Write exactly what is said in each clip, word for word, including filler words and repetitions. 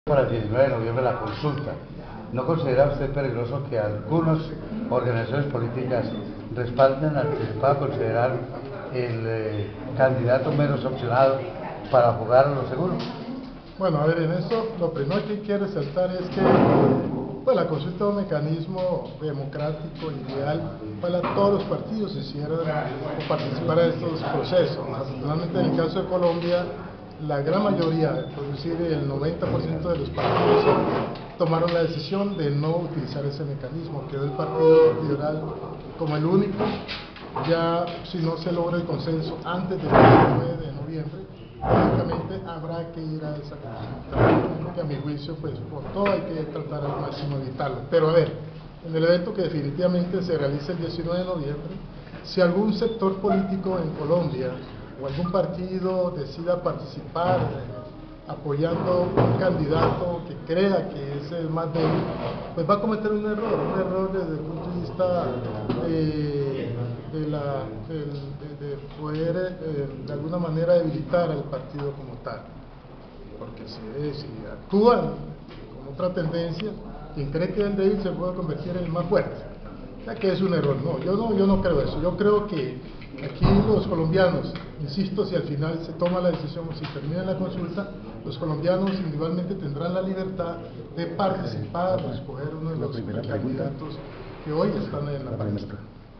Para el diecinueve de noviembre la consulta. ¿No considera usted peligroso que algunas organizaciones políticas respalden al que se pueda considerar el eh, candidato menos opcionado para jugar a lo seguro? Bueno, a ver, en esto lo primero que quiero resaltar es que pues, la consulta es un mecanismo democrático, ideal, para todos los partidos hicieran o participar en estos procesos. Naturalmente, en el caso de Colombia, la gran mayoría, por decir el noventa por ciento de los partidos, tomaron la decisión de no utilizar ese mecanismo. Quedó el Partido Liberal como el único. Ya si no se logra el consenso antes del diecinueve de noviembre, lógicamente habrá que ir a esa consulta, que a mi juicio, pues por todo hay que tratar al máximo de evitarlo. Pero a ver, en el evento que definitivamente se realiza el diecinueve de noviembre, si algún sector político en Colombia o algún partido decida participar apoyando un candidato que crea que es el más débil, pues va a cometer un error, un error desde el punto de vista de, de, la, de, de, de poder eh, de alguna manera debilitar al partido como tal. Porque si, si actúan con otra tendencia, quien cree que es el débil se puede convertir en el más fuerte. O sea que es un error. No, yo no, yo no creo eso. Yo creo que aquí los colombianos, insisto, si al final se toma la decisión o si termina la consulta, los colombianos individualmente tendrán la libertad de participar o escoger uno de los candidatos que hoy están en la palestra.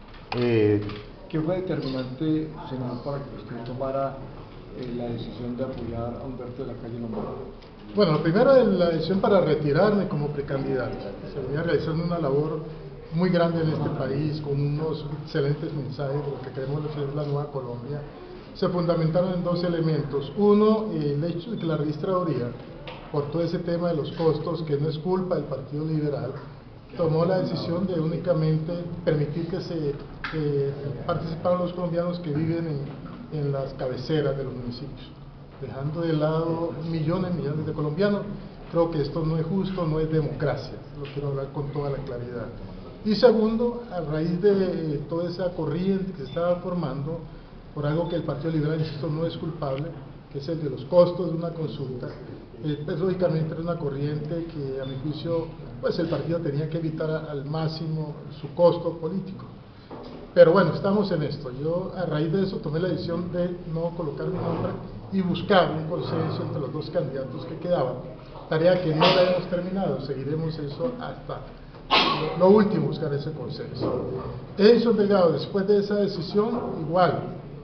Eh, ¿Qué fue determinante, senador, para que usted tomara eh, la decisión de apoyar a Humberto de la Calle Lombardo? Bueno, lo primero es la decisión para retirarme como precandidato. Se venía realizando una labor muy grande en este país, con unos excelentes mensajes de lo que queremos hacer la nueva Colombia. Se fundamentaron en dos elementos. Uno, el hecho de que la registraduría, por todo ese tema de los costos, que no es culpa del Partido Liberal, tomó la decisión de únicamente permitir que se eh, participaran los colombianos que viven en, en las cabeceras de los municipios, dejando de lado millones y millones de colombianos. Creo que esto no es justo, no es democracia, lo quiero hablar con toda la claridad. Y segundo, a raíz de toda esa corriente que se estaba formando, por algo que el Partido Liberal, insisto, no es culpable, que es el de los costos de una consulta, eh, pues lógicamente era una corriente que a mi juicio pues el partido tenía que evitar a, al máximo su costo político. Pero bueno, estamos en esto. Yo a raíz de eso tomé la decisión de no colocar mi nombre y buscar un consenso entre los dos candidatos que quedaban. Tarea que no la hemos terminado, seguiremos eso hasta lo último, buscar ese consenso. Edison Delgado, después de esa decisión, igual,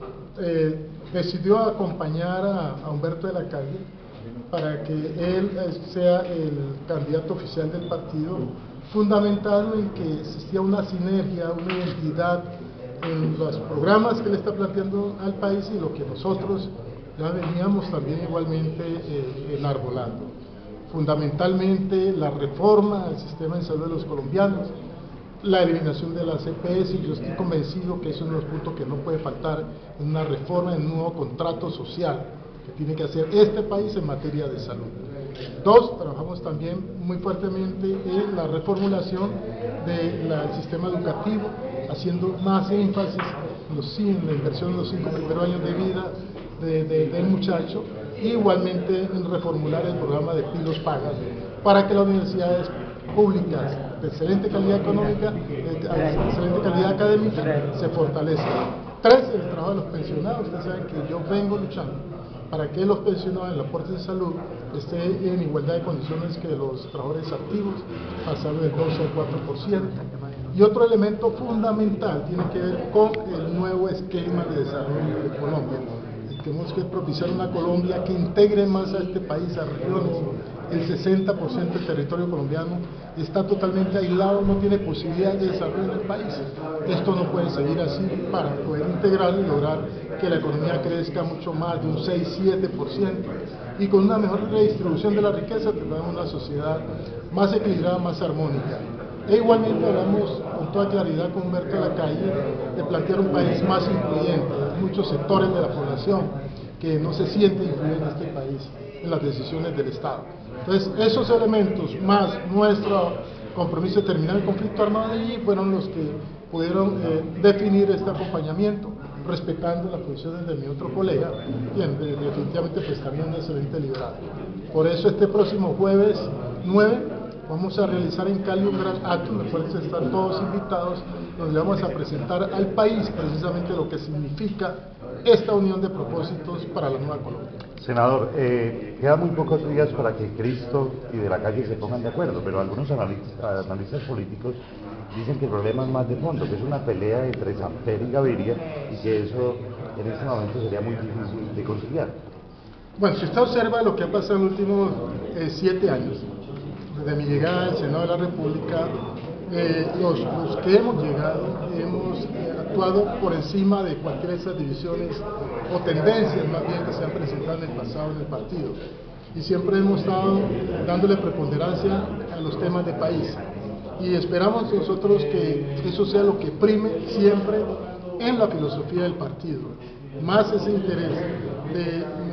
eh, decidió acompañar a, a Humberto de la Calle para que él sea el candidato oficial del partido, fundamentado en que existía una sinergia, una identidad en los programas que le está planteando al país y lo que nosotros ya veníamos también igualmente eh, enarbolando. Fundamentalmente la reforma al sistema de salud de los colombianos, la eliminación de las E P S, y yo estoy convencido que eso es uno de los puntos que no puede faltar en una reforma, en un nuevo contrato social que tiene que hacer este país en materia de salud. Dos, trabajamos también muy fuertemente en la reformulación del sistema educativo, haciendo más énfasis en, los, en la inversión en los cinco primeros años de vida de, de, del muchacho, y igualmente en reformular el programa de Pilos Pagas para que las universidades públicas de excelente calidad económica, de excelente calidad académica, se fortalezcan. Tres, el trabajo de los pensionados. Ustedes saben que yo vengo luchando para que los pensionados en los aportes de salud estén en igualdad de condiciones que los trabajadores activos, pasando del doce al cuatro por ciento. Y otro elemento fundamental tiene que ver con el nuevo esquema de desarrollo de Colombia. Tenemos que propiciar una Colombia que integre más a este país, a regiones. El sesenta por ciento del territorio colombiano está totalmente aislado, no tiene posibilidad de desarrollo en el país. Esto no puede seguir así. Para poder integrarlo y lograr que la economía crezca mucho más, de un seis a siete por ciento, y con una mejor redistribución de la riqueza tendremos una sociedad más equilibrada, más armónica. E igualmente hablamos con toda claridad con Humberto de la Calle de plantear un país más incluyente. Hay muchos sectores de la población que no se sienten incluidos en este país, en las decisiones del Estado. Entonces, esos elementos, más nuestro compromiso de terminar el conflicto armado allí, fueron los que pudieron eh, definir este acompañamiento. respetando las posiciones de mi otro colega, y en, de, definitivamente pues también un excelente liberal. Por eso este próximo jueves nueve vamos a realizar en Cali un gran acto en el cual están todos invitados, donde vamos a presentar al país precisamente lo que significa esta unión de propósitos para la nueva Colombia. Senador, eh, quedan muy pocos días para que Cristo y De la Calle se pongan de acuerdo, pero algunos analistas, analistas políticos dicen que el problema es más de fondo, que es una pelea entre Samper y Gaviria y que eso en este momento sería muy difícil de conciliar. Bueno, si usted observa lo que ha pasado en los últimos eh, siete años, desde mi llegada al Senado de la República, eh, los, los que hemos llegado hemos eh, actuado por encima de cualquiera de esas divisiones o tendencias más bien que se han presentado en el pasado en el partido, y siempre hemos estado dándole preponderancia a los temas de país, y esperamos nosotros que eso sea lo que prime siempre en la filosofía del partido, más ese interés de,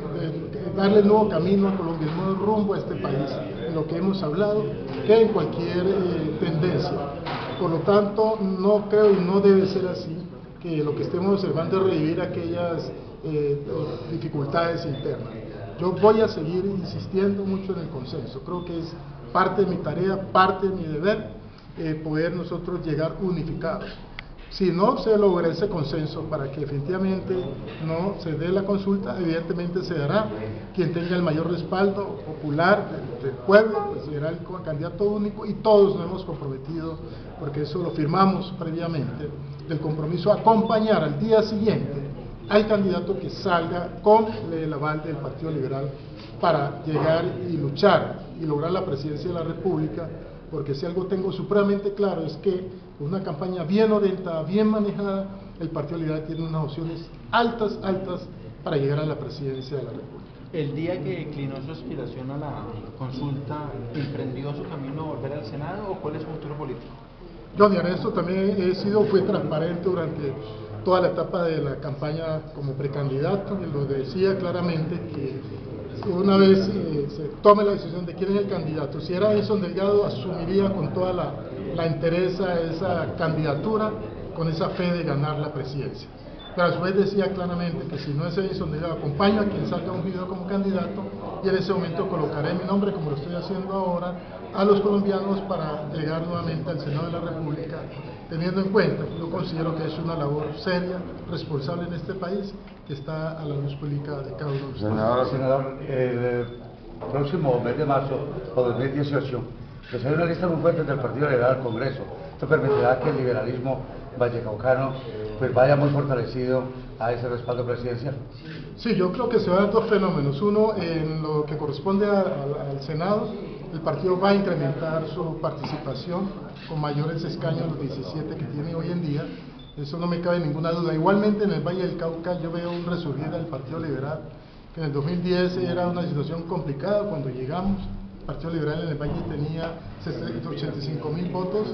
de darle nuevo camino a Colombia, nuevo rumbo a este país, en lo que hemos hablado, que en cualquier eh, tendencia. Por lo tanto, no creo y no debe ser así, que lo que estemos observando es revivir aquellas eh, dificultades internas. Yo voy a seguir insistiendo mucho en el consenso, creo que es parte de mi tarea, parte de mi deber, eh, poder nosotros llegar unificados. Si no se logra ese consenso para que definitivamente no se dé la consulta, evidentemente se dará quien tenga el mayor respaldo popular del, del pueblo, pues será el candidato único, y todos nos hemos comprometido, porque eso lo firmamos previamente, del compromiso a acompañar al día siguiente al candidato que salga con el aval del Partido Liberal para llegar y luchar y lograr la presidencia de la República, porque si algo tengo supremamente claro es que una campaña bien orientada, bien manejada, el Partido Liberal tiene unas opciones altas, altas para llegar a la presidencia de la República. El día que inclinó su aspiración a la consulta, ¿emprendió su camino a volver al Senado o cuál es su futuro político? Yo, de Ernesto, también he sido, fui transparente durante toda la etapa de la campaña como precandidato, y lo decía claramente que una vez eh, se tome la decisión de quién es el candidato, si era Edison Delgado, asumiría con toda la, la entereza esa candidatura, con esa fe de ganar la presidencia. Pero a su vez decía claramente que si no es Edison Delgado, acompaño a quien salga un video como candidato, y en ese momento colocaré mi nombre, como lo estoy haciendo ahora, a los colombianos para llegar nuevamente al Senado de la República, teniendo en cuenta que yo considero que es una labor seria, responsable en este país, que está a la luz pública de cada uno de ustedes. Senador, senador, el próximo mes de marzo o dos mil dieciocho, pues hay una lista muy fuerte del Partido Liberal al Congreso. Esto permitirá que el liberalismo vallecaucano pues vaya muy fortalecido a ese respaldo presidencial. Sí, yo creo que se van a dar dos fenómenos. Uno, en lo que corresponde a, a, al Senado, el partido va a incrementar su participación con mayores escaños, los diecisiete que tiene hoy en día. Eso no me cabe ninguna duda. Igualmente en el Valle del Cauca yo veo un resurgir del Partido Liberal, que en el dos mil diez era una situación complicada cuando llegamos. El Partido Liberal en el Valle tenía ochenta y cinco mil votos,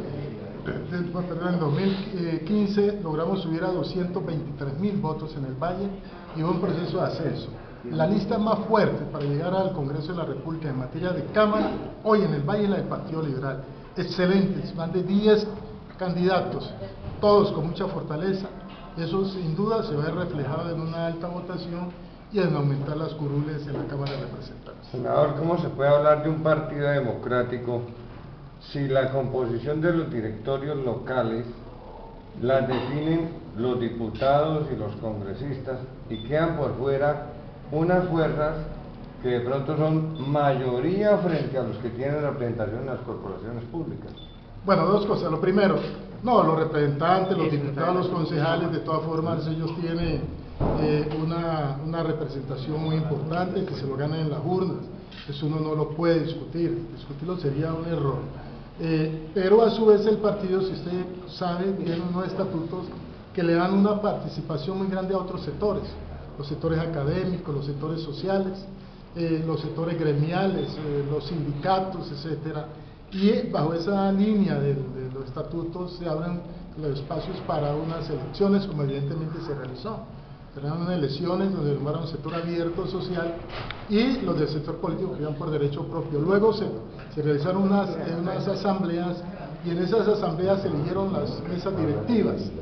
perdón, en dos mil quince logramos subir a doscientos veintitrés mil votos en el Valle, y hubo un proceso de ascenso. La lista más fuerte para llegar al Congreso de la República en materia de Cámara, hoy en el Valle, es la del Partido Liberal. Excelentes, más de diez candidatos, todos con mucha fortaleza. Eso sin duda se ve reflejado en una alta votación y en aumentar las curules en la Cámara de Representantes. Senador, ¿cómo se puede hablar de un partido democrático si la composición de los directorios locales las definen los diputados y los congresistas y quedan por fuera unas fuerzas que de pronto son mayoría frente a los que tienen representación en las corporaciones públicas? Bueno, dos cosas. Lo primero, no, los representantes, los diputados, los concejales, de todas formas ellos tienen eh, una, una representación muy importante que se lo ganan en las urnas. Eso uno no lo puede discutir, discutirlo sería un error. Eh, pero a su vez el partido, si usted sabe, tiene unos estatutos que le dan una participación muy grande a otros sectores, los sectores académicos, los sectores sociales, eh, los sectores gremiales, eh, los sindicatos, etcétera. Y bajo esa línea de, de los estatutos se abren los espacios para unas elecciones, como evidentemente se realizó. Serán unas elecciones donde tomaron un sector abierto social y los del sector político que iban por derecho propio. Luego se, se realizaron unas, unas asambleas, y en esas asambleas se eligieron las mesas directivas.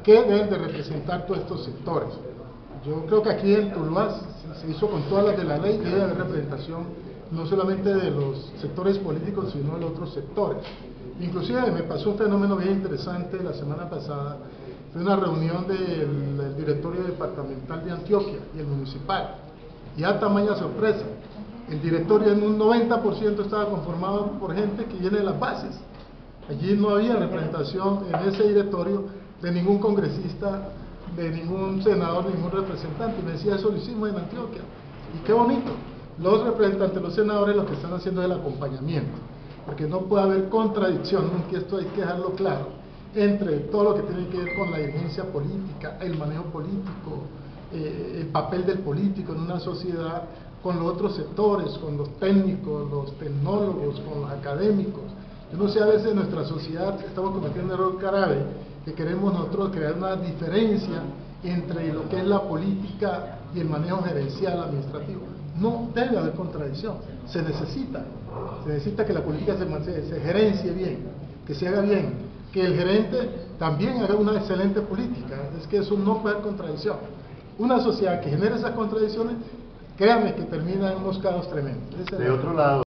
que deben de representar todos estos sectores. Yo creo que aquí en Tuluá se hizo con todas las de la ley, debe haber representación no solamente de los sectores políticos, sino de los otros sectores. Inclusive me pasó un fenómeno bien interesante la semana pasada. Fue una reunión del, del directorio departamental de Antioquia y el municipal, y a tamaña sorpresa, el directorio en un noventa por ciento estaba conformado por gente que viene de las bases. Allí no había representación en ese directorio de ningún congresista, de ningún senador, de ningún representante. Me decía, eso lo hicimos en Antioquia, y qué bonito. Los representantes, los senadores, lo que están haciendo es el acompañamiento, porque no puede haber contradicción, que esto hay que dejarlo claro, entre todo lo que tiene que ver con la dirigencia política, el manejo político, eh, el papel del político en una sociedad, con los otros sectores, con los técnicos, los tecnólogos, con los académicos. Yo no sé, a veces en nuestra sociedad estamos cometiendo un error grave, que queremos nosotros crear una diferencia entre lo que es la política y el manejo gerencial administrativo. No debe haber contradicción, se necesita, se necesita que la política se, se, se gerencie bien, que se haga bien, que el gerente también haga una excelente política. Es que eso no puede haber contradicción. Una sociedad que genera esas contradicciones, créame que termina en unos caos tremendos. De otro lado,